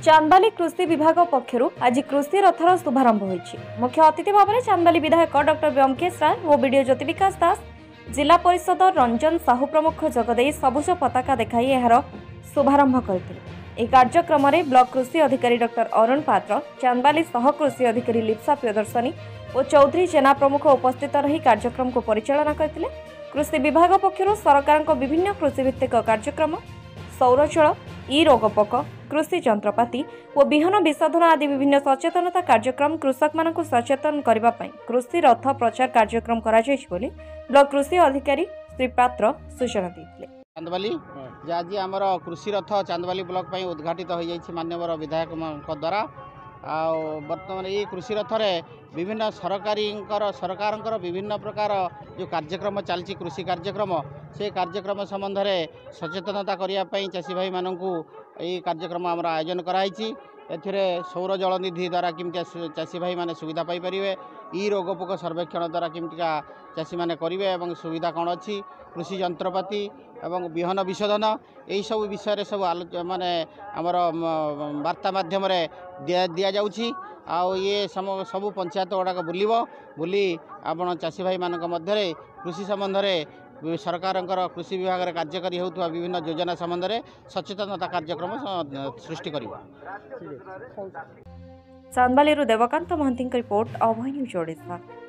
चांदबाली कृषि विभाग पक्षर आज कृषि रथर शुभारंभ होइछि। मुख्य अतिथि भाव में चांदबाली विधायक डॉक्टर ब्योमकेश राय और बीडीओ ज्योति विकास दास, जिला परिषद रंजन साहू प्रमुख जगदे सबुज पताका देखाई यार शुभारंभ करथिले। ଏହି କାର୍ଯ୍ୟକ୍ରମରେ ବ୍ଲକ କୃଷି ଅଧିକାରୀ ଡକ୍ଟର ଅରୁଣ ପାତ୍ର, ଚାନ୍ଦବାଲି ସହ କୃଷି ଅଧିକାରୀ ଲିପ୍ସା ପ୍ରିୟଦର୍ଶିନୀ ଓ ଚୌଧୁରୀ ଜେନା ପ୍ରମୁଖ ଉପସ୍ଥିତ ରହି କାର୍ଯ୍ୟକ୍ରମକୁ ପରିଚାଳନା କରିଥିଲେ। କୃଷି ବିଭାଗ ପକ୍ଷରୁ ସରକାରଙ୍କ ବିଭିନ୍ନ କୃଷିଭିତ୍ତିକ କାର୍ଯ୍ୟକ୍ରମ, ସୌରଜଳ, ଇ ରୋଗପୋକ, କୃଷି ଯନ୍ତ୍ରପାତି ଓ ବିହନ ବିଶୋଧନ ଆଦି ବିଭିନ୍ନ ସଚେତନତା କାର୍ଯ୍ୟକ୍ରମ କୃଷକମାନଙ୍କୁ ସଚେତନ କରିବା ପାଇଁ କୃଷି ରଥ ପ୍ରଚାର କାର୍ଯ୍ୟକ୍ରମ କରାଯାଇଛି ବୋଲି ବ୍ଲକ କୃଷି ଅଧିକାରୀ ଶ୍ରୀ ପାତ୍ର ସୂଚନା ଦେଇଥିଲେ। चांदबाली आज आमर कृषि रथ चांदबाली ब्लॉक पर उद्घाटित हो जाइए माननीय विधायक द्वारा। बर्तमान ये कृषि रथ में विभिन्न सरकार विभिन्न प्रकार जो कार्यक्रम चलती कृषि कार्यक्रम से कार्यक्रम संबंध में सचेतनता करने चाषी भाई मानू ये कार्यक्रम आमर आयोजन कराई। एथिरे सौर जलनिधि द्वारा किमती चाषी भाई माने सुविधा पाई परिवे, ई रोगपोक सर्वेक्षण द्वारा किमतिका चाषी माने करिवे एवं सुविधा कौन अच्छी, कृषि यंत्रपाति एवं बिहन विशोधन यही सब विषय सब माने आमर वार्ता माध्यम दि जाउछि। ये सबू पंचायत गुड़ाक बुली आपण चाषी भाई मान मध्य कृषि संबंध में सरकार कृषि विभाग में कार्यकारी होता विभिन्न योजना संबंध में सचेतनता कार्यक्रम सृष्टि करिबा। Chandbali Debakant Mohanty report, Abhay news Odisha.